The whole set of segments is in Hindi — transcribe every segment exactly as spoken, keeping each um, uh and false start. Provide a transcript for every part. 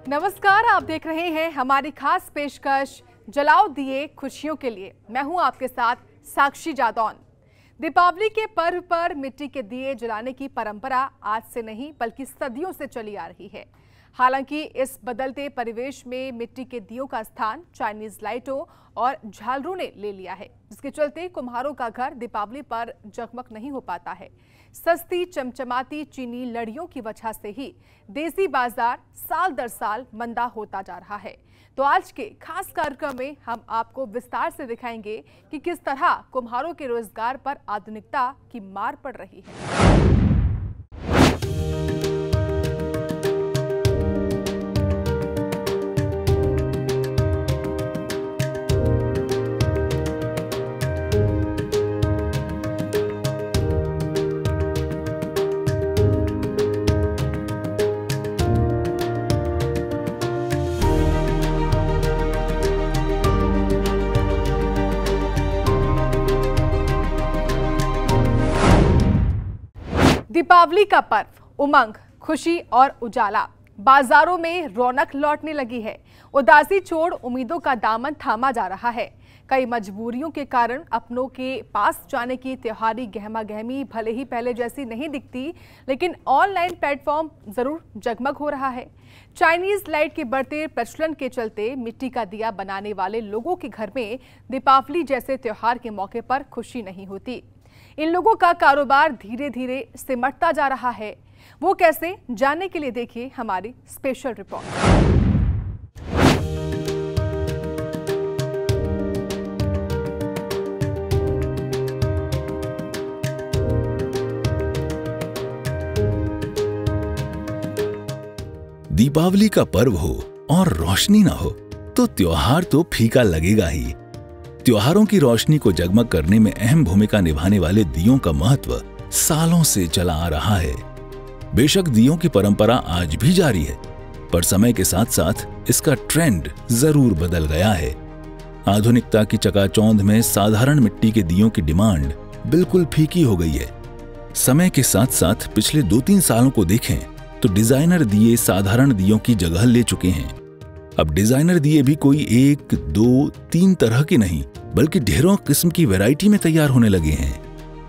नमस्कार, आप देख रहे हैं हमारी खास पेशकश जलाओ दिए खुशियों के लिए। मैं हूं आपके साथ साक्षी जादौन। दीपावली के पर्व पर मिट्टी के दिए जलाने की परंपरा आज से नहीं बल्कि सदियों से चली आ रही है। हालांकि इस बदलते परिवेश में मिट्टी के दियों का स्थान चाइनीज लाइटों और झालरों ने ले लिया है, जिसके चलते कुम्हारों का घर दीपावली पर जगमग नहीं हो पाता है। सस्ती चमचमाती चीनी लड़ियों की वजह से ही देसी बाजार साल दर साल मंदा होता जा रहा है। तो आज के खास कार्यक्रम में हम आपको विस्तार से दिखाएंगे कि किस तरह कुम्हारों के रोजगार पर आधुनिकता की मार पड़ रही है। दीपावली का पर्व, उमंग, खुशी और उजाला, बाजारों में रौनक लौटने लगी है। उदासी छोड़ उम्मीदों का दामन थामा जा रहा है। कई मजबूरियों के कारण अपनों के पास जाने की त्योहारी गहमा गहमी भले ही पहले जैसी नहीं दिखती, लेकिन ऑनलाइन प्लेटफॉर्म जरूर जगमग हो रहा है। चाइनीज लाइट के बढ़ते प्रचलन के चलते मिट्टी का दिया बनाने वाले लोगों के घर में दीपावली जैसे त्योहार के मौके पर खुशी नहीं होती। इन लोगों का कारोबार धीरे धीरे सिमटता जा रहा है। वो कैसे, जानने के लिए देखिए हमारी स्पेशल रिपोर्ट। दीपावली का पर्व हो और रोशनी ना हो तो त्योहार तो फीका लगेगा ही। त्योहारों की रोशनी को जगमग करने में अहम भूमिका निभाने वाले दियों का महत्व सालों से चला आ रहा है। बेशक दियों की परंपरा आज भी जारी है, पर समय के साथ साथ इसका ट्रेंड जरूर बदल गया है। आधुनिकता की चकाचौंध में साधारण मिट्टी के दियों की डिमांड बिल्कुल फीकी हो गई है। समय के साथ साथ पिछले दो तीन सालों को देखें तो डिजाइनर दिए साधारण दियों की जगह ले चुके हैं। अब डिजाइनर दिए भी कोई एक, दो, तीन तरह के नहीं बल्कि ढेरों किस्म की वैरायटी में तैयार होने लगे हैं।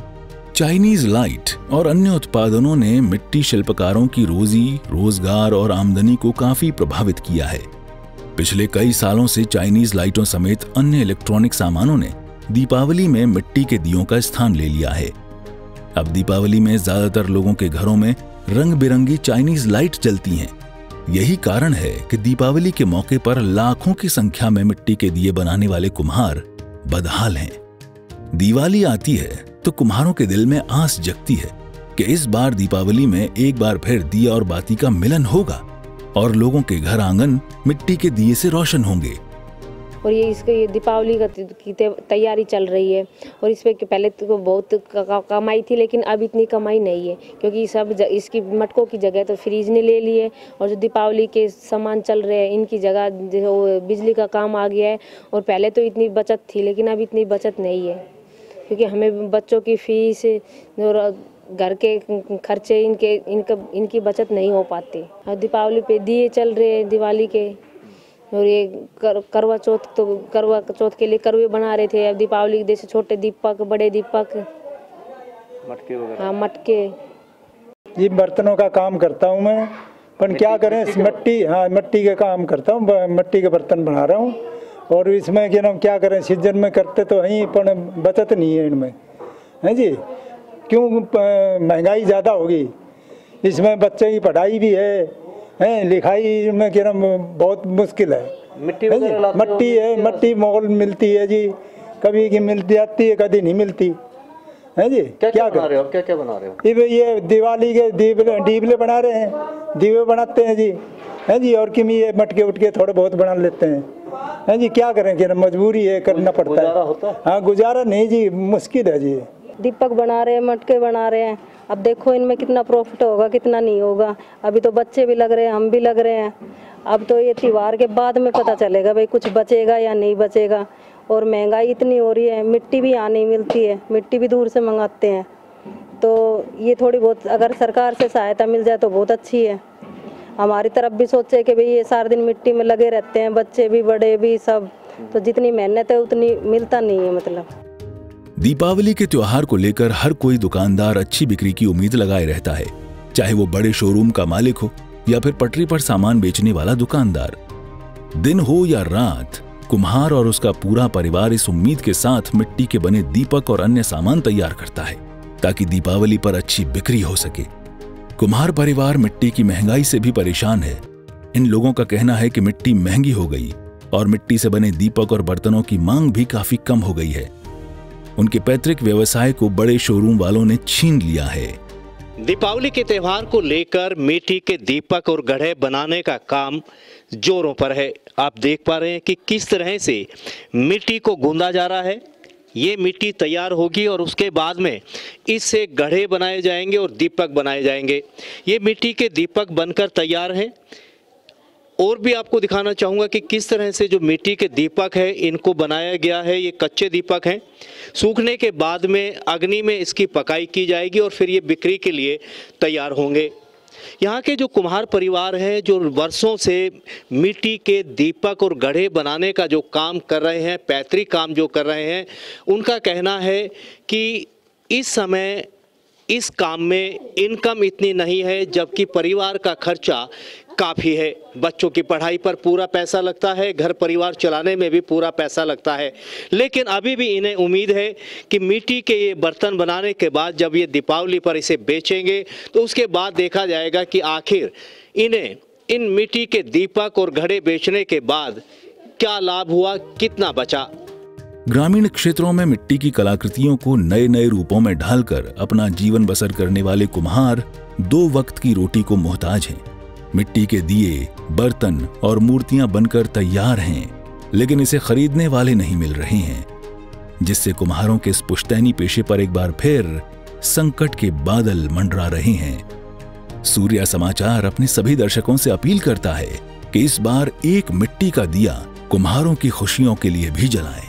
चाइनीज लाइट और अन्य उत्पादनों ने मिट्टी शिल्पकारों की रोजी, रोजगार और आमदनी को काफी प्रभावित किया है। पिछले कई सालों से चाइनीज लाइटों समेत अन्य इलेक्ट्रॉनिक सामानों ने दीपावली में मिट्टी के दियों का स्थान ले लिया है। अब दीपावली में ज्यादातर लोगों के घरों में रंग बिरंगी चाइनीज लाइट जलती हैं। यही कारण है कि दीपावली के मौके पर लाखों की संख्या में मिट्टी के दिए बनाने वाले कुम्हार बदहाल हैं। दिवाली आती है तो कुम्हारों के दिल में आस जगती है कि इस बार दीपावली में एक बार फिर दिया और बाती का मिलन होगा और लोगों के घर आंगन मिट्टी के दिए से रोशन होंगे। और ये इसके ये दीपावली की तैयारी चल रही है और इस पे पहले तो बहुत कमाई थी, लेकिन अब इतनी कमाई नहीं है क्योंकि सब इसकी मटकों की जगह तो फ्रीज ने ले लिए और जो दीपावली के सामान चल रहे हैं इनकी जगह जो बिजली का काम आ गया है। और पहले तो इतनी बचत थी, लेकिन अब इतनी बचत नहीं है क्योंकि हमें बच्चों की फीस और घर के खर्चे इनके इनका इनकी बचत नहीं हो पाती। और दीपावली पे दिए चल रहे हैं दिवाली के, और ये कर, करवा चौथ तो करवा चौथ के लिए करवे बना रहे थे। अब दीपावली जैसे छोटे दीपक, बड़े दीपक, मटके वगैरह। हाँ, मटके। ये बर्तनों का काम करता हूँ मैं, पर क्या करें, मिट्टी हाँ मिट्टी के काम करता हूँ, मिट्टी के बर्तन बना रहा हूँ। और इसमें कि ना क्या करें, सीजन में करते तो हैं पर बचत नहीं है इनमें, हैं जी। क्यों, महंगाई ज़्यादा होगी, इसमें बच्चे की पढ़ाई भी है है लिखाई में कि ना बहुत मुश्किल है। मिट्टी है मट्टी है मट्टी मोल मिलती है जी, कभी की मिल जाती है, कभी नहीं मिलती है जी। क्या क्या बना रहे हो, क्या क्या बना रहे हो? ये दिवाली के दीपले डीबले बना रहे हैं, दीवे बनाते हैं जी, है जी। और किमी ये मटके उटके थोड़े बहुत बना लेते हैं, है जी। क्या करें कि ना मजबूरी है, करना पड़ता है। हाँ, गुजारा नहीं जी, मुश्किल है जी। दीपक बना रहे हैं, मटके बना रहे हैं। अब देखो इनमें कितना प्रॉफिट होगा, कितना नहीं होगा। अभी तो बच्चे भी लग रहे हैं, हम भी लग रहे हैं। अब तो ये त्योहार के बाद में पता चलेगा भाई कुछ बचेगा या नहीं बचेगा। और महंगाई इतनी हो रही है, मिट्टी भी यहाँ नहीं मिलती है, मिट्टी भी दूर से मंगाते हैं। तो ये थोड़ी बहुत अगर सरकार से सहायता मिल जाए तो बहुत अच्छी है। हमारी तरफ भी सोचे कि भाई ये सारा दिन मिट्टी में लगे रहते हैं, बच्चे भी बड़े भी सब, तो जितनी मेहनत है उतनी मिलता नहीं है। मतलब दीपावली के त्योहार को लेकर हर कोई दुकानदार अच्छी बिक्री की उम्मीद लगाए रहता है, चाहे वो बड़े शोरूम का मालिक हो या फिर पटरी पर सामान बेचने वाला दुकानदार। दिन हो या रात, कुम्हार और उसका पूरा परिवार इस उम्मीद के साथ मिट्टी के बने दीपक और अन्य सामान तैयार करता है ताकि दीपावली पर अच्छी बिक्री हो सके। कुम्हार परिवार मिट्टी की महंगाई से भी परेशान है। इन लोगों का कहना है कि मिट्टी महंगी हो गई और मिट्टी से बने दीपक और बर्तनों की मांग भी काफी कम हो गई है। उनके पैतृक व्यवसाय को बड़े शोरूम वालों ने छीन लिया है। दीपावली के त्योहार को लेकर मिट्टी के दीपक और घड़े बनाने का काम जोरों पर है। आप देख पा रहे हैं कि किस तरह से मिट्टी को गूंदा जा रहा है। ये मिट्टी तैयार होगी और उसके बाद में इससे घड़े बनाए जाएंगे और दीपक बनाए जाएंगे। ये मिट्टी के दीपक बनकर तैयार हैं। और भी आपको दिखाना चाहूँगा कि किस तरह से जो मिट्टी के दीपक है इनको बनाया गया है। ये कच्चे दीपक हैं, सूखने के बाद में अग्नि में इसकी पकाई की जाएगी और फिर ये बिक्री के लिए तैयार होंगे। यहाँ के जो कुम्हार परिवार हैं, जो वर्षों से मिट्टी के दीपक और घड़े बनाने का जो काम कर रहे हैं, पैतृक काम जो कर रहे हैं, उनका कहना है कि इस समय इस काम में इनकम इतनी नहीं है, जबकि परिवार का खर्चा काफ़ी है। बच्चों की पढ़ाई पर पूरा पैसा लगता है, घर परिवार चलाने में भी पूरा पैसा लगता है। लेकिन अभी भी इन्हें उम्मीद है कि मिट्टी के ये बर्तन बनाने के बाद जब ये दीपावली पर इसे बेचेंगे तो उसके बाद देखा जाएगा कि आखिर इन्हें इन मिट्टी के दीपक और घड़े बेचने के बाद क्या लाभ हुआ, कितना बचा। ग्रामीण क्षेत्रों में मिट्टी की कलाकृतियों को नए नए रूपों में ढालकर अपना जीवन बसर करने वाले कुम्हार दो वक्त की रोटी को मोहताज हैं। मिट्टी के दिए, बर्तन और मूर्तियां बनकर तैयार हैं, लेकिन इसे खरीदने वाले नहीं मिल रहे हैं, जिससे कुम्हारों के इस पुश्तैनी पेशे पर एक बार फिर संकट के बादल मंडरा रहे हैं। सूर्या समाचार अपने सभी दर्शकों से अपील करता है कि इस बार एक मिट्टी का दिया कुम्हारों की खुशियों के लिए भी जलाएं।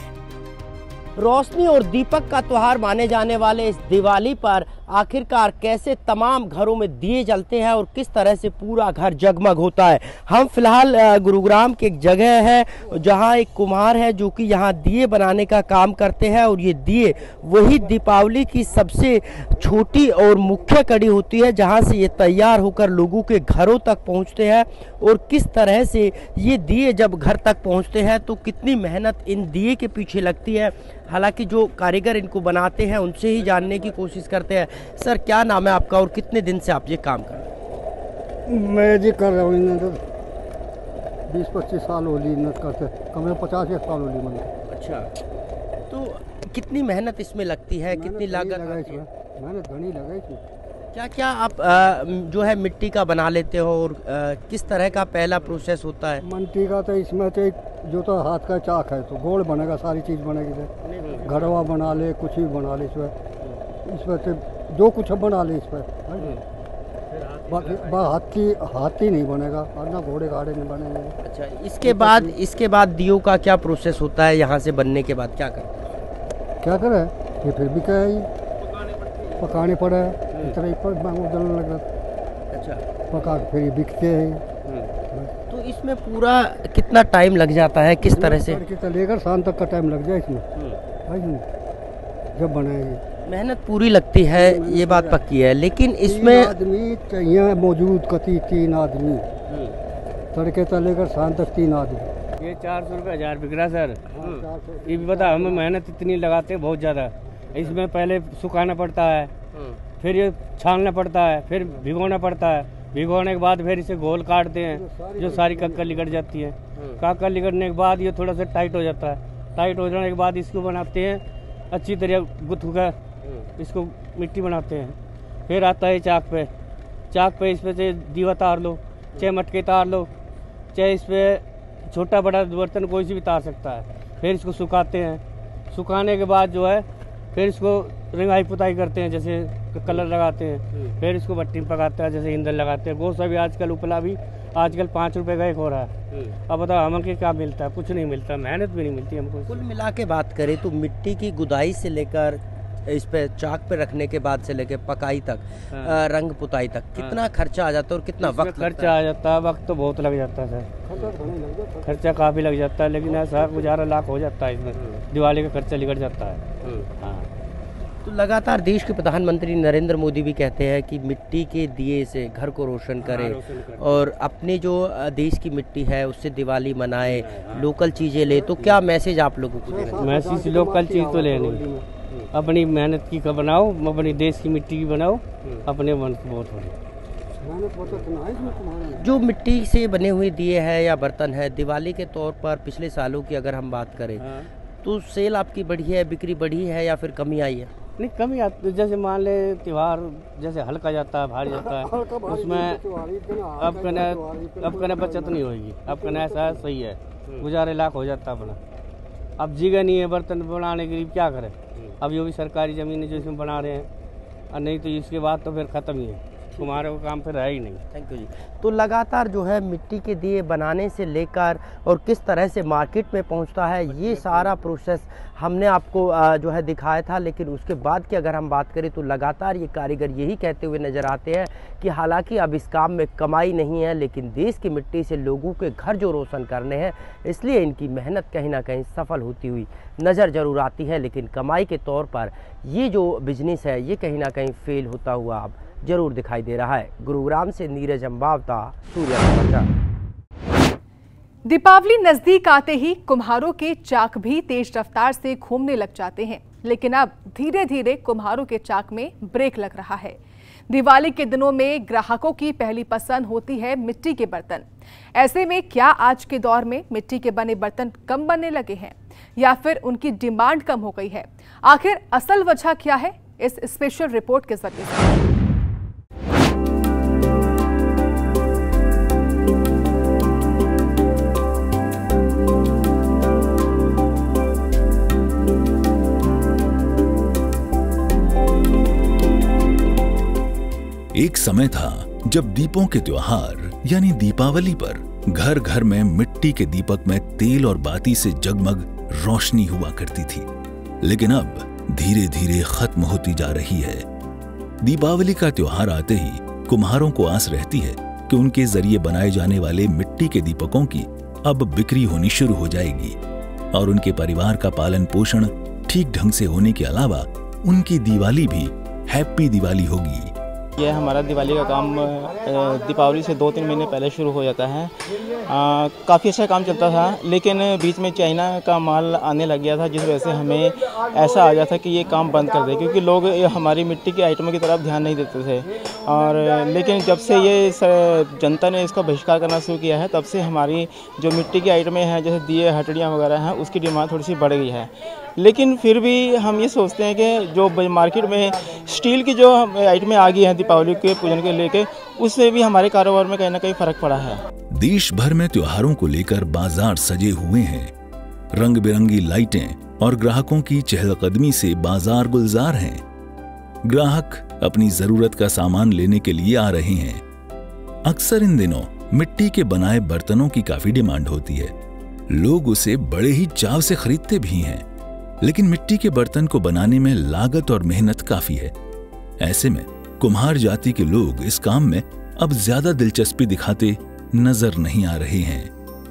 रोशनी और दीपक का त्योहार माने जाने वाले इस दिवाली पर आखिरकार कैसे तमाम घरों में दिए जलते हैं और किस तरह से पूरा घर जगमग होता है। हम फिलहाल गुरुग्राम की एक जगह है जहां एक कुम्हार है जो कि यहां दिए बनाने का काम करते हैं और ये दिए वही दीपावली की सबसे छोटी और मुख्य कड़ी होती है जहां से ये तैयार होकर लोगों के घरों तक पहुंचते हैं। और किस तरह से ये दिए जब घर तक पहुंचते हैं तो कितनी मेहनत इन दिए के पीछे लगती है। हालांकि जो कारीगर इनको बनाते हैं उनसे ही जानने की कोशिश करते हैं। सर, क्या नाम है आपका और कितने दिन से आप ये काम कर रहे हैं? मैं जी कर रहा हूँ तो बीस पच्चीस साल हो ली करते, कम से पचास एक साल हो ली मैंने। अच्छा, तो कितनी मेहनत इसमें लगती है, कितनी लागत लगा इसमें? मेहनत घनी लगा इसमें। क्या क्या आप आ, जो है मिट्टी का बना लेते हो और आ, किस तरह का पहला प्रोसेस होता है? मिट्टी का तो इसमें तो जो तो हाथ का चाक है तो गोल बनेगा, सारी चीज़ बनेगी। घड़वा बना ले, कुछ भी बना ले इसमें, इसमें तो जो कुछ बना ले इसमें। हाथी हाथी नहीं बनेगा और ना घोड़े गाड़े नहीं बनेंगे। अच्छा, इसके बाद इसके बाद दियों का क्या प्रोसेस होता है? यहाँ से बनने के बाद क्या करते हैं? क्या करें, ये फिर भी क्या है, पकाने पड़े इतना ही पर जलने लगा। अच्छा, पका के फिर बिकते हैं। तो इसमें पूरा कितना टाइम लग जाता है, किस तरह से? लेकर शाम तक का टाइम लग जाए इसमें जब बनाएंगे। मेहनत पूरी लगती है, ये बात पक्की है। लेकिन इसमें आदमी चाहिए मौजूद, कती तीन आदमी तड़के से लेकर शाम तक तीन आदमी। ये चार सौ रुपये हजार बिक रहा सर। ये भी बता, हमें मेहनत इतनी लगाते हैं बहुत ज़्यादा। इसमें पहले सुखाना पड़ता है, फिर ये छानना पड़ता है, फिर भिगोना पड़ता है, भिगोने के बाद फिर इसे गोल काटते हैं जो सारी कक्कर लिकट जाती है। कक्कर लिकटने के बाद ये थोड़ा सा टाइट हो जाता है। टाइट हो जाने के बाद इसको बनाते हैं अच्छी तरह गुथ कर, इसको मिट्टी बनाते हैं। फिर आता है चाक पे, चाक पे इस पे से दीवा तार लो, चाहे मटके तार लो, चाहे इस पे छोटा बड़ा बर्तन कोई सी भी तार सकता है। फिर इसको सुखाते हैं, सुखाने के बाद जो है फिर इसको रंगाई पुताई करते हैं, जैसे कलर लगाते हैं। फिर इसको भट्टी में पकाते हैं, जैसे ईंधन लगाते हैं। गोश्त अभी आजकल उपला भी आजकल पाँच रुपए का एक हो रहा है। अब बताओ हमें क्या मिलता है? कुछ नहीं मिलता, मेहनत भी नहीं मिलती हमको। कुल मिला के बात करें तो मिट्टी की गुदाई से लेकर इस पे चाक पे रखने के बाद से लेके पकाई तक, हाँ। रंग पुताई तक कितना खर्चा आ जाता है और कितना वक्त खर्चा आ जाता है? वक्त तो बहुत लग जाता है सर, खर्चा काफ़ी लग जाता है, लेकिन ऐसा गुजारा लाख हो जाता है इसमें, दिवाली का खर्चा निकल जाता है। हाँ। तो लगातार देश के प्रधानमंत्री नरेंद्र मोदी भी कहते हैं कि मिट्टी के दिए से घर को रोशन करें, हाँ, रोशन करें। और अपने जो देश की मिट्टी है उससे दिवाली मनाए, हाँ। लोकल चीज़ें ले, तो क्या मैसेज आप लोगों को देना? मैसेज लोकल चीज़ तो ले नहीं, अपनी मेहनत की का बनाओ, अपनी देश की मिट्टी की बनाओ, अपने मन को बहुत हो। जो मिट्टी से बने हुए दिए हैं या बर्तन है, दिवाली के तौर पर पिछले सालों की अगर हम बात करें, हाँ। तो सेल आपकी बढ़ी है, बिक्री बढ़ी है या फिर कमी आई है? नहीं, कमी आती, जैसे मान ले त्यौहार जैसे हल्का जाता है, भारी जाता है, उसमें अब कहना अब कहना बचत नहीं होगी, अब कहना ऐसा है, सही है, गुजारे लाख हो जाता अपना। अब जगह नहीं है बर्तन बनाने के लिए, क्या करें? अब ये भी सरकारी ज़मीन जो इसमें बना रहे हैं, और नहीं तो इसके बाद तो फिर ख़त्म ही है, तुम्हारे को काम फिर है ही नहीं। Thank you ji. तो लगातार जो है मिट्टी के दिए बनाने से लेकर और किस तरह से मार्केट में पहुंचता है, ये सारा प्रोसेस हमने आपको जो है दिखाया था। लेकिन उसके बाद की अगर हम बात करें तो लगातार ये कारीगर यही कहते हुए नज़र आते हैं कि हालांकि अब इस काम में कमाई नहीं है, लेकिन देश की मिट्टी से लोगों के घर जो रोशन करने हैं, इसलिए इनकी मेहनत कहीं ना कहीं सफल होती हुई नज़र जरूर आती है। लेकिन कमाई के तौर पर ये जो बिजनेस है ये कहीं ना कहीं फेल होता हुआ अब जरूर दिखाई दे रहा है। गुरुग्राम से नीरज अंबावता, सूर्य समाचार। दीपावली नजदीक आते ही कुम्हारों के चाक भी तेज रफ्तार से घूमने लग जाते हैं, लेकिन अब धीरे धीरे कुम्हारों के चाक में ब्रेक लग रहा है। दिवाली के दिनों में ग्राहकों की पहली पसंद होती है मिट्टी के बर्तन। ऐसे में क्या आज के दौर में मिट्टी के बने बर्तन कम बनने लगे हैं या फिर उनकी डिमांड कम हो गई है? आखिर असल वजह क्या है, इस स्पेशल रिपोर्ट के जरिए। एक समय था जब दीपों के त्योहार यानी दीपावली पर घर घर में मिट्टी के दीपक में तेल और बाती से जगमग रोशनी हुआ करती थी, लेकिन अब धीरे धीरे खत्म होती जा रही है। दीपावली का त्योहार आते ही कुम्हारों को आस रहती है कि उनके जरिए बनाए जाने वाले मिट्टी के दीपकों की अब बिक्री होनी शुरू हो जाएगी और उनके परिवार का पालन पोषण ठीक ढंग से होने के अलावा उनकी दिवाली भी हैप्पी दिवाली होगी। ये हमारा दिवाली का काम दीपावली से दो तीन महीने पहले शुरू हो जाता है। काफ़ी अच्छा काम चलता था, लेकिन बीच में चाइना का माल आने लग गया था, जिस वजह से हमें ऐसा आ गया था कि ये काम बंद कर दे, क्योंकि लोग हमारी मिट्टी के आइटमों की तरफ ध्यान नहीं देते थे। और लेकिन जब से ये जनता ने इसका बहिष्कार करना शुरू किया है, तब से हमारी जो मिट्टी की आइटमें हैं जैसे दिए हटड़ियाँ वगैरह हैं, उसकी डिमांड थोड़ी सी बढ़ गई है। लेकिन फिर भी हम ये सोचते हैं कि जो मार्केट में स्टील की जो आइटमें आ गई हैं दीपावली के पूजन के लेके, उससे भी हमारे कारोबार में कहीं ना कहीं फर्क पड़ा है। देश भर में त्योहारों को लेकर बाजार सजे हुए हैं। रंग बिरंगी लाइटें और ग्राहकों की चहलकदमी से बाजार गुलजार हैं। ग्राहक अपनी जरूरत का सामान लेने के लिए आ रहे हैं। अक्सर इन दिनों मिट्टी के बनाए बर्तनों की काफी डिमांड होती है। लोग उसे बड़े ही चाव से खरीदते भी हैं, लेकिन मिट्टी के बर्तन को बनाने में लागत और मेहनत काफी है। ऐसे में कुम्हार जाति के लोग इस काम में अब ज्यादा दिलचस्पी दिखाते नजर नहीं आ रहे हैं।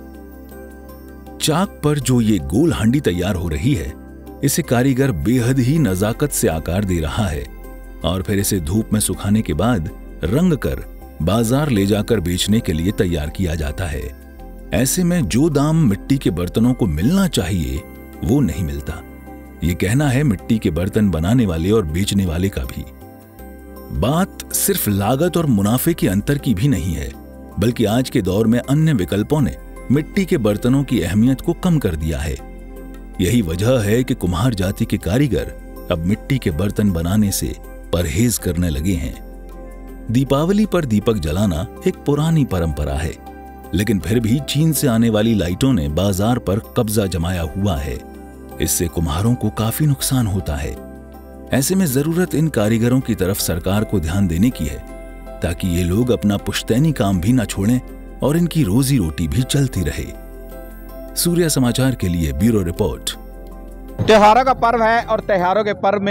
चाक पर जो ये गोल हांडी तैयार हो रही है, इसे कारीगर बेहद ही नजाकत से आकार दे रहा है और फिर इसे धूप में सुखाने के बाद रंग कर बाजार ले जाकर बेचने के लिए तैयार किया जाता है। ऐसे में जो दाम मिट्टी के बर्तनों को मिलना चाहिए वो नहीं मिलता। ये कहना है मिट्टी के बर्तन बनाने वाले और बेचने वाले का भी। बात सिर्फ लागत और मुनाफे के अंतर की भी नहीं है, बल्कि आज के दौर में अन्य विकल्पों ने मिट्टी के बर्तनों की अहमियत को कम कर दिया है। यही वजह है कि कुम्हार जाति के कारीगर अब मिट्टी के बर्तन बनाने से परहेज करने लगे हैं। दीपावली पर दीपक जलाना एक पुरानी परंपरा है, लेकिन फिर भी चीन से आने वाली लाइटों ने बाजार पर कब्जा जमाया हुआ है। इससे कुम्हारों को काफी नुकसान होता है। ऐसे में जरूरत इन कारीगरों की तरफ सरकार को ध्यान देने की है, ताकि ये लोग अपना पुश्तैनी काम भी न छोड़ें और इनकी रोजी रोटी भी चलती रहे। सूर्य समाचार के लिए ब्यूरो रिपोर्ट। त्योहारों का पर्व है और त्योहारों के पर्व में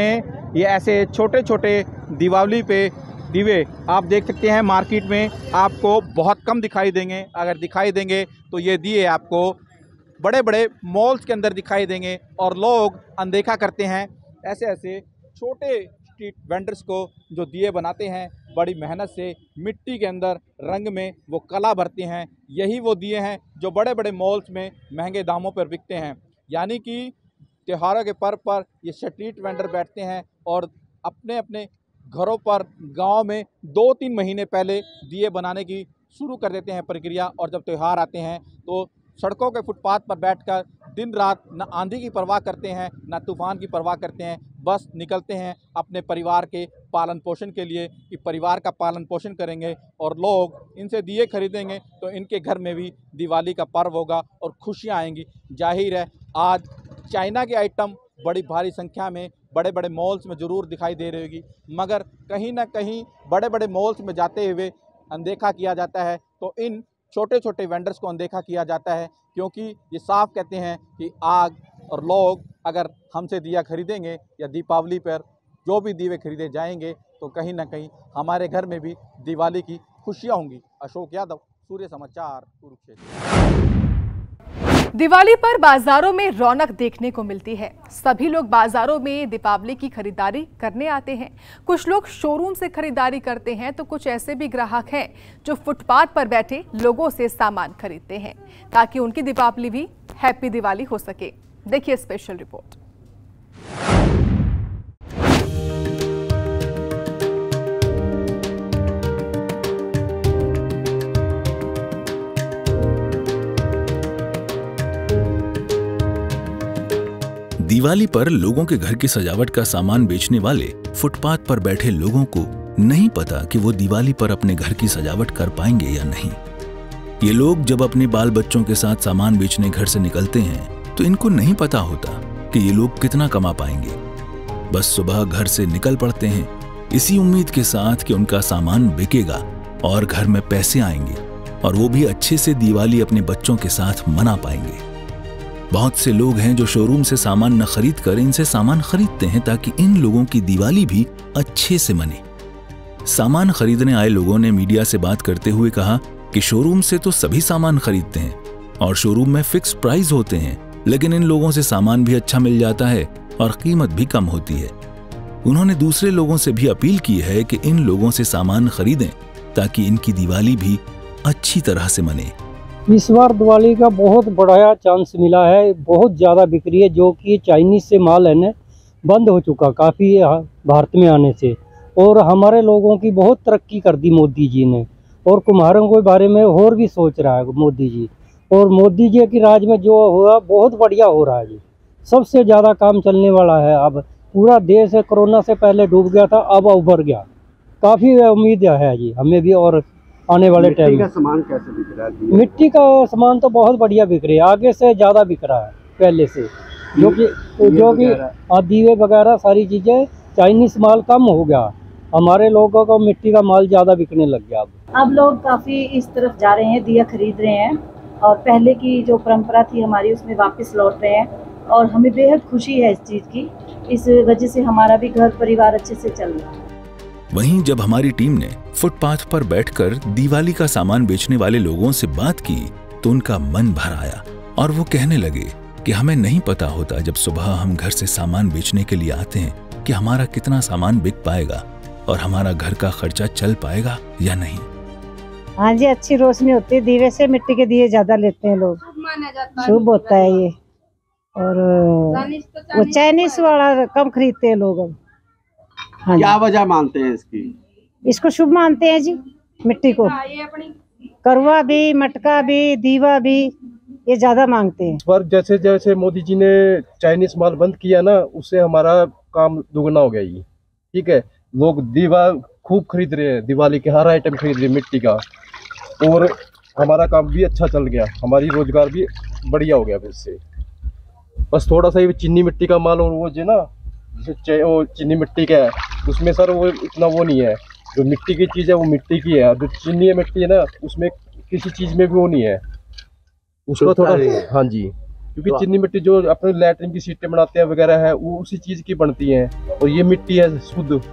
ये ऐसे छोटे छोटे दीपावली पे दीवे आप देख सकते हैं मार्केट में आपको बहुत कम दिखाई देंगे। अगर दिखाई देंगे तो ये दिए आपको बड़े बड़े मॉल्स के अंदर दिखाई देंगे और लोग अनदेखा करते हैं। ऐसे ऐसे छोटे स्ट्रीट वेंडर्स को जो दिए बनाते हैं बड़ी मेहनत से मिट्टी के अंदर रंग में वो कला भरते हैं, यही वो दिए हैं जो बड़े बड़े मॉल्स में महंगे दामों पर बिकते हैं। यानी कि त्योहारों के पर्व पर ये स्ट्रीट वेंडर बैठते हैं और अपने अपने घरों पर गांव में दो तीन महीने पहले दिए बनाने की शुरू कर देते हैं प्रक्रिया, और जब त्यौहार आते हैं तो सड़कों के फुटपाथ पर बैठकर दिन रात न आंधी की परवाह करते हैं न तूफ़ान की परवाह करते हैं, बस निकलते हैं अपने परिवार के पालन पोषण के लिए कि परिवार का पालन पोषण करेंगे और लोग इनसे दिए खरीदेंगे तो इनके घर में भी दिवाली का पर्व होगा और खुशियाँ आएंगी। जाहिर है आज चाइना के आइटम बड़ी भारी संख्या में बड़े बड़े मॉल्स में ज़रूर दिखाई दे रही होगी, मगर कहीं ना कहीं बड़े बड़े मॉल्स में जाते हुए अनदेखा किया जाता है तो इन छोटे छोटे वेंडर्स को अनदेखा किया जाता है, क्योंकि ये साफ कहते हैं कि आग और लोग अगर हमसे दिया खरीदेंगे या दीपावली पर जो भी दीवे खरीदे जाएंगे तो कहीं ना कहीं हमारे घर में भी दिवाली की खुशियाँ होंगी। अशोक यादव, सूर्य समाचार, कुरुक्षेत्र। दिवाली पर बाजारों में रौनक देखने को मिलती है। सभी लोग बाजारों में दीपावली की खरीदारी करने आते हैं। कुछ लोग शोरूम से खरीदारी करते हैं तो कुछ ऐसे भी ग्राहक हैं जो फुटपाथ पर बैठे लोगों से सामान खरीदते हैं ताकि उनकी दीपावली भी हैप्पी दिवाली हो सके। देखिए स्पेशल रिपोर्ट। दिवाली पर लोगों के घर की सजावट का सामान बेचने वाले फुटपाथ पर बैठे लोगों को नहीं पता कि वो दिवाली पर अपने घर की सजावट कर पाएंगे या नहीं। ये लोग जब अपने बाल बच्चों के साथ सामान बेचने घर से निकलते हैं तो इनको नहीं पता होता कि ये लोग कितना कमा पाएंगे। बस सुबह घर से निकल पड़ते हैं इसी उम्मीद के साथ कि उनका सामान बिकेगा और घर में पैसे आएंगे और वो भी अच्छे से दिवाली अपने बच्चों के साथ मना पाएंगे। बहुत से लोग हैं जो शोरूम से सामान न खरीद कर इनसे सामान खरीदते हैं ताकि इन लोगों की दिवाली भी अच्छे से मने। सामान खरीदने आए लोगों ने मीडिया से बात करते हुए कहा कि शोरूम से तो सभी सामान खरीदते हैं और शोरूम में फिक्स प्राइस होते हैं, लेकिन इन लोगों से सामान भी अच्छा मिल जाता है और कीमत भी कम होती है। उन्होंने दूसरे लोगों से भी अपील की है कि इन लोगों से सामान खरीदें ताकि इनकी दिवाली भी अच्छी तरह से मने। इस बार दिवाली का बहुत बड़ा चांस मिला है, बहुत ज़्यादा बिक्री है, जो कि चाइनीज से माल है ना बंद हो चुका काफ़ी भारत में आने से, और हमारे लोगों की बहुत तरक्की कर दी मोदी जी ने, और कुम्हारों के बारे में और भी सोच रहा है मोदी जी, और मोदी जी की राज में जो हुआ बहुत बढ़िया हो रहा है जी। सबसे ज़्यादा काम चलने वाला है। अब पूरा देश कोरोना से पहले डूब गया था, अब उभर गया। काफ़ी उम्मीद है जी हमें भी, और आने वाले टाइम में। सामान कैसे बिक रहा है? मिट्टी का सामान तो बहुत बढ़िया बिक रहा है, आगे से ज़्यादा बिक रहा है पहले से, जो कि जो कि दीवे वगैरह सारी चीज़ें चाइनीज माल कम हो गया, हमारे लोगों को मिट्टी का माल ज़्यादा बिकने लग गया। अब अब लोग काफ़ी इस तरफ जा रहे हैं, दिया खरीद रहे हैं और पहले की जो परंपरा थी हमारी उसमें वापस लौट रहे हैं, और हमें बेहद खुशी है इस चीज़ की। इस वजह से हमारा भी घर परिवार अच्छे से चल रहा है। वहीं जब हमारी टीम ने फुटपाथ पर बैठकर दिवाली का सामान बेचने वाले लोगों से बात की तो उनका मन भर आया और वो कहने लगे कि हमें नहीं पता होता जब सुबह हम घर से सामान बेचने के लिए आते हैं कि हमारा कितना सामान बिक पाएगा और हमारा घर का खर्चा चल पाएगा या नहीं। हाँ जी, अच्छी रोशनी होती है, दीवे से मिट्टी के दिए ज्यादा लेते हैं लोग, शुभ होता है ये, और वो चाइनीज वाला कम खरीदते हैं लोग। हाँ, क्या वजह मानते हैं इसकी? इसको शुभ मानते हैं जी, मिट्टी को। करवा भी, मटका भी, दीवा भी ये ज्यादा मांगते हैं। पर जैसे जैसे मोदी जी ने चाइनीज माल बंद किया ना, उससे हमारा काम दुगना हो गया ये। ठीक है, लोग दीवा खूब खरीद रहे हैं, दिवाली के हर आइटम खरीद रहे हैं मिट्टी का, और हमारा काम भी अच्छा चल गया, हमारी रोजगार भी बढ़िया हो गया इससे। बस थोड़ा सा ये चीनी मिट्टी का माल और वो जो ना वो चीनी मिट्टी का है, उसमें सर वो इतना वो नहीं है। जो मिट्टी की चीज़ है वो मिट्टी की है, जो चीनी मिट्टी है ना उसमें किसी चीज़ में भी वो नहीं है, उसका थोड़ा। हाँ जी, क्योंकि चीनी मिट्टी जो अपने लैट्रिन की सीटें बनाते हैं वगैरह है वो उसी चीज की बनती है और ये मिट्टी है शुद्ध।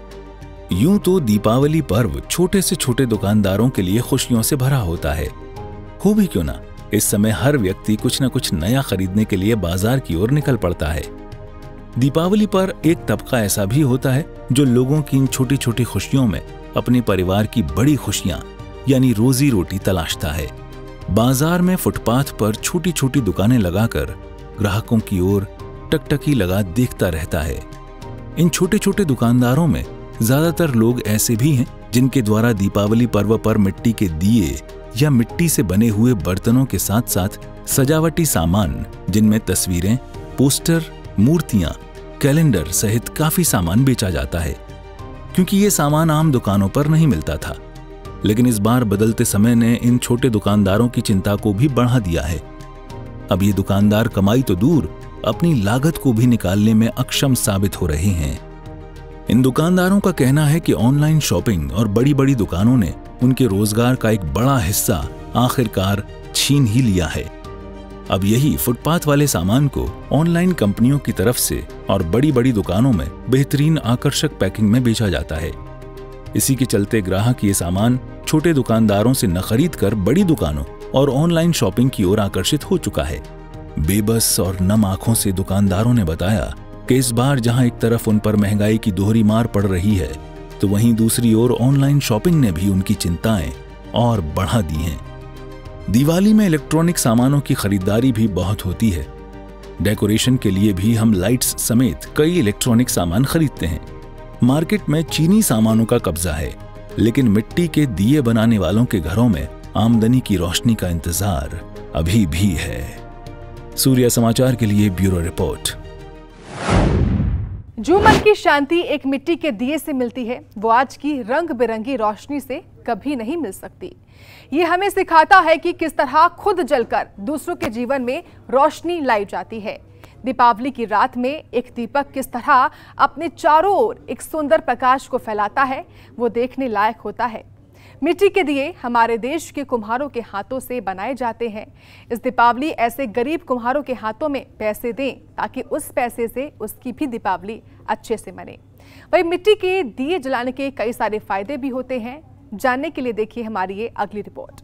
यूं तो दीपावली पर्व छोटे से छोटे दुकानदारों के लिए खुशियों से भरा होता है। हो भी क्यों ना, इस समय हर व्यक्ति कुछ न कुछ नया खरीदने के लिए बाजार की ओर निकल पड़ता है। दीपावली पर एक तबका ऐसा भी होता है जो लोगों की इन छोटी छोटी खुशियों में अपने परिवार की बड़ी खुशियां यानी रोजी रोटी तलाशता है। बाजार में फुटपाथ पर छोटी छोटी दुकानें लगाकर ग्राहकों की ओर टकटकी लगा देखता रहता है। इन छोटे छोटे दुकानदारों में ज्यादातर लोग ऐसे भी हैं जिनके द्वारा दीपावली पर्व पर मिट्टी के दिए या मिट्टी से बने हुए बर्तनों के साथ साथ सजावटी सामान जिनमें तस्वीरें, पोस्टर, मूर्तियां, कैलेंडर सहित काफी सामान बेचा जाता है, क्योंकि ये सामान आम दुकानों पर नहीं मिलता था। लेकिन इस बार बदलते समय ने इन छोटे दुकानदारों की चिंता को भी बढ़ा दिया है। अब ये दुकानदार कमाई तो दूर, अपनी लागत को भी निकालने में अक्षम साबित हो रहे हैं। इन दुकानदारों का कहना है कि ऑनलाइन शॉपिंग और बड़ी बड़ी दुकानों ने उनके रोजगार का एक बड़ा हिस्सा आखिरकार छीन ही लिया है। अब यही फुटपाथ वाले सामान को ऑनलाइन कंपनियों की तरफ से और बड़ी बड़ी दुकानों में बेहतरीन आकर्षक पैकिंग में बेचा जाता है। इसी के चलते ग्राहक ये सामान छोटे दुकानदारों से न खरीद कर बड़ी दुकानों और ऑनलाइन शॉपिंग की ओर आकर्षित हो चुका है। बेबस और नम आंखों से दुकानदारों ने बताया कि इस बार जहां एक तरफ उन पर महंगाई की दोहरी मार पड़ रही है, तो वहीं दूसरी ओर ऑनलाइन शॉपिंग ने भी उनकी चिंताएं और बढ़ा दी हैं। दिवाली में इलेक्ट्रॉनिक सामानों की खरीदारी भी बहुत होती है। डेकोरेशन के लिए भी हम लाइट्स समेत कई इलेक्ट्रॉनिक सामान खरीदते हैं। मार्केट में चीनी सामानों का कब्जा है, लेकिन मिट्टी के दिए बनाने वालों के घरों में आमदनी की रोशनी का इंतजार अभी भी है। सूर्य समाचार के लिए ब्यूरो रिपोर्ट। जो मन की शांति एक मिट्टी के दिए से मिलती है, वो आज की रंग बिरंगी रोशनी से कभी नहीं मिल सकती। ये हमें सिखाता है कि किस तरह खुद जलकर दूसरों के जीवन में रोशनी लाई जाती है। दीपावली की रात में एक दीपक किस तरह अपने चारों ओर एक सुंदर प्रकाश को फैलाता है, वो देखने लायक होता है। मिट्टी के दिए हमारे देश के कुम्हारों के हाथों से बनाए जाते हैं। इस दीपावली ऐसे गरीब कुम्हारों के हाथों में पैसे दें ताकि उस पैसे से उसकी भी दीपावली अच्छे से मने। वही मिट्टी के दिए जलाने के कई सारे फायदे भी होते हैं। जानने के लिए देखिए हमारी ये अगली रिपोर्ट।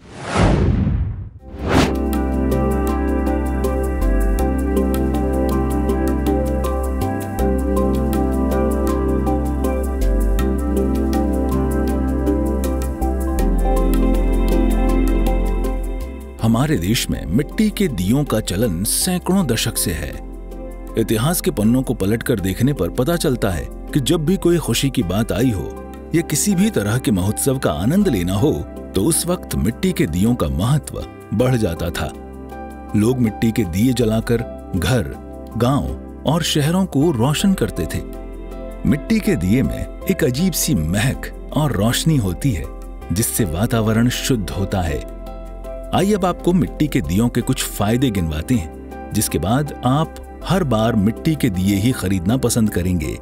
हमारे देश में मिट्टी के दियों का चलन सैकड़ों दशक से है। इतिहास के पन्नों को पलटकर देखने पर पता चलता है कि जब भी कोई खुशी की बात आई हो या किसी भी तरह के महोत्सव का आनंद लेना हो, तो उस वक्त मिट्टी के दियों का महत्व बढ़ जाता था। लोग मिट्टी के दिए जलाकर घर, गांव और शहरों को रोशन करते थे। मिट्टी के दिए में एक अजीब सी महक और रोशनी होती है, जिससे वातावरण शुद्ध होता है। आइए अब आपको मिट्टी के दियों के कुछ फायदे गिनवाते हैं, जिसके बाद आप हर बार मिट्टी के दिए ही खरीदना पसंद करेंगे।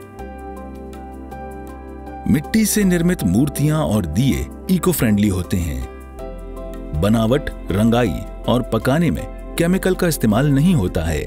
मिट्टी से निर्मित मूर्तियां और दिए इको फ्रेंडली होते हैं। बनावट, रंगाई और पकाने में केमिकल का इस्तेमाल नहीं होता है।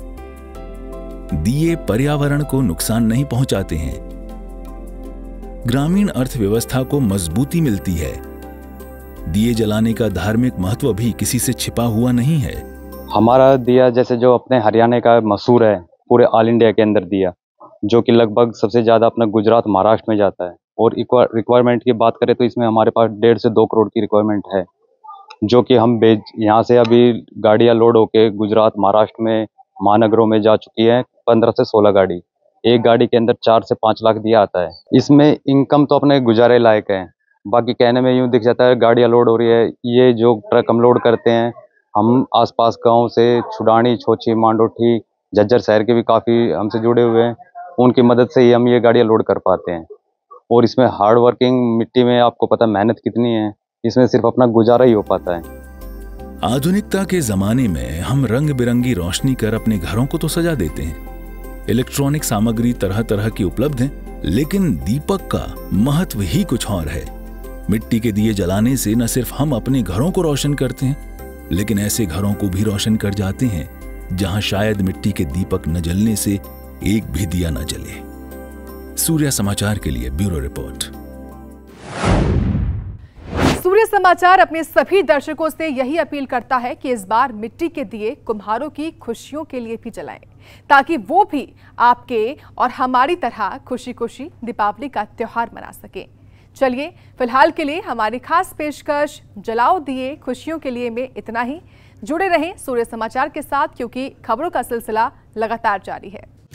दिए पर्यावरण को नुकसान नहीं पहुंचाते हैं। ग्रामीण अर्थव्यवस्था को मजबूती मिलती है। दिए जलाने का धार्मिक महत्व भी किसी से छिपा हुआ नहीं है। हमारा दिया जैसे जो अपने हरियाणा का मशहूर है पूरे ऑल इंडिया के अंदर दिया, जो कि लगभग सबसे ज़्यादा अपना गुजरात, महाराष्ट्र में जाता है। और रिक्वायरमेंट की बात करें तो इसमें हमारे पास डेढ़ से दो करोड़ की रिक्वायरमेंट है, जो कि हम बेच यहाँ से अभी गाड़ियाँ लोड होके गुजरात, महाराष्ट्र में महानगरों में जा चुकी है। पंद्रह से सोलह गाड़ी, एक गाड़ी के अंदर चार से पाँच लाख दिया आता है। इसमें इनकम तो अपने गुजारे लायक है। बाकी कहने में यूँ दिख जाता है गाड़ियाँ लोड हो रही है। ये जो ट्रक हम लोड करते हैं, हम आसपास गांव से छुडानी, छोची, मांडोठी, झज्जर शहर के भी काफ़ी हमसे जुड़े हुए हैं। उनकी मदद से ही हम ये गाड़ियाँ लोड कर पाते हैं। और इसमें हार्ड वर्किंग, मिट्टी में आपको पता मेहनत कितनी है, इसमें सिर्फ अपना गुजारा ही हो पाता है। आधुनिकता के जमाने में हम रंग बिरंगी रोशनी कर अपने घरों को तो सजा देते हैं। इलेक्ट्रॉनिक सामग्री तरह तरह की उपलब्ध है, लेकिन दीपक का महत्व ही कुछ और है। मिट्टी के दिए जलाने से न सिर्फ हम अपने घरों को रोशन करते हैं, लेकिन ऐसे घरों को भी रोशन कर जाते हैं जहां शायद मिट्टी के दीपक न जलने से एक भी दिया न जले। सूर्य समाचार के लिए ब्यूरो रिपोर्ट। सूर्य समाचार अपने सभी दर्शकों से यही अपील करता है कि इस बार मिट्टी के दिए कुम्हारों की खुशियों के लिए भी जलाएं, ताकि वो भी आपके और हमारी तरह खुशी खुशी दीपावली का त्योहार मना सकें। चलिए फिलहाल के लिए हमारी खास पेशकश जलाओ दिए खुशियों के लिए में इतना ही। जुड़े रहें सूर्य समाचार के साथ, क्योंकि खबरों का सिलसिला लगातार जारी है।